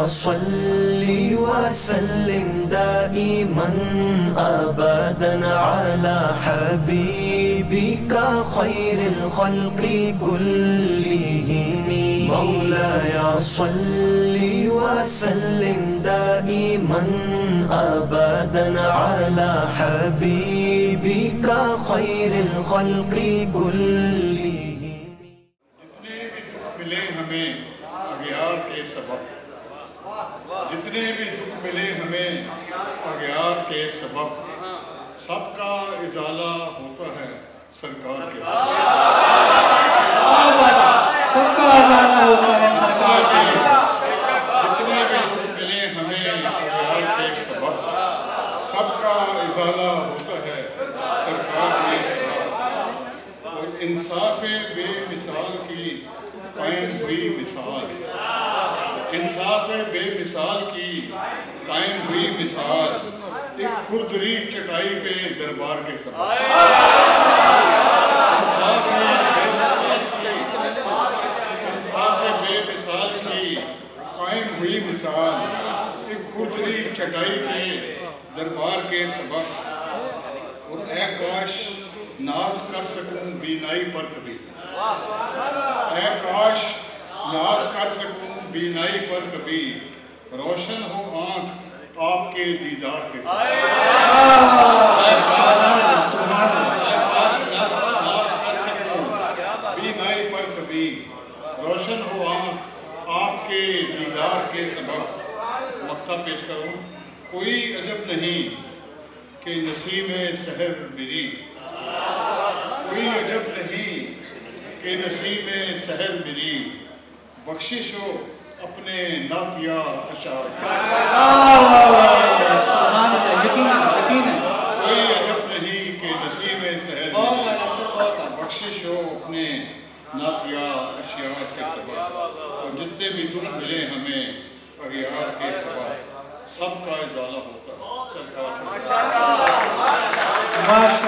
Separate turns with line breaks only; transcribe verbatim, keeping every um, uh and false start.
सल्ली व सल्लिम दाइमन अबदन अला हबीबिका खैरिल खल्क़ि कुल्लिहिम मौलाया सल्ली व सल्लिम दाइमन अबदन अला हबीबिका खैरिल खल्क़ि कुल्लिहिम।
जितने भी दुख मिले हमें अगियार के सबब, जितने भी दुख मिले हमें अगियार के सबब, सबका इजाला होता है सरकार के सबब।
सबका इजाला होता है सरकार के सबब।
जितने भी दुख मिले हमें अगियार के सबब, सबका इजाला होता है सरकार के सबब। और इंसाफ बेमिसाल की कायम हुई मिसाल, इंसाफ बेमिसाल की कायम हुई मिसाल, एक खुरदरी चटाई पे दरबार के सबब। इंसाफ बेमिसाल की इंसाफ बेमिसाल की कायम हुई मिसाल, एक खुरदरी चटाई पे दरबार के सबब। और ऐ काश नाज कर सकूं बीनाई पर कभी, ऐ काश नाज कर सकूं बीनाई पर कभी, रोशन हो आँख आपके दीदार के साथ। ऐ काश नाज कर सकूं बीनाई पर कभी, रोशन हो आँख आपके दीदार के सबब। मक्ता पेश करूं। कोई अजब नहीं कि नसीम सहर मिली, कोई अजब नहीं कि नसीम सहर मिली, बख्शिश हो अपने नातिया अशार से। कोई अजब नहीं कि नसीम सहर मिली, बख्शिश हो अपने नातिया अशार के सबब। और जितने भी दुख मिले हमें अगियार के सबब, सबका इजाला होता है सरकार से।